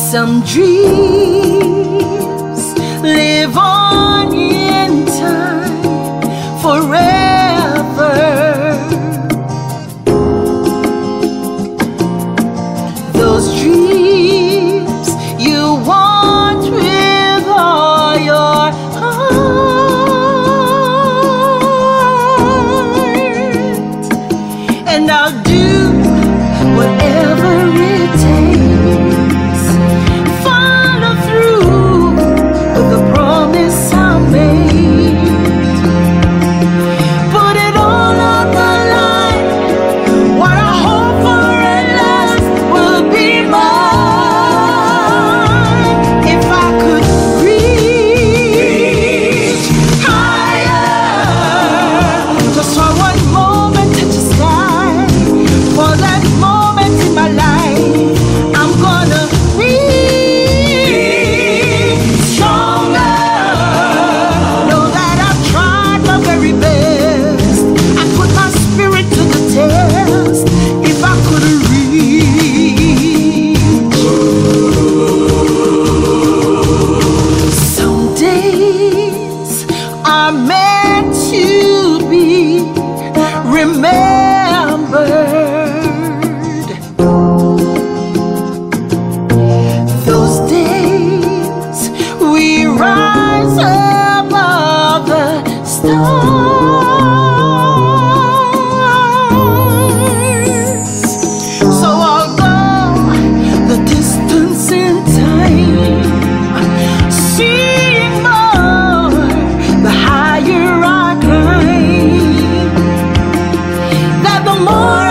Some dreams live on in time forever. Those dreams you want with all your heart, and I'll do whatever it takes. Follow through with the promise I made. Put it all on the line. What I hope for at last will be mine. If I could reach higher, just for one moment touch the sky. For that moment in my life, I'm gonna be stronger. Know that I've tried my very best. I put my spirit to the test. If I could reach, some days are meant to be remembered. Those days we rise above the stars. So although the distance in time, seeing more the higher I climb, that the more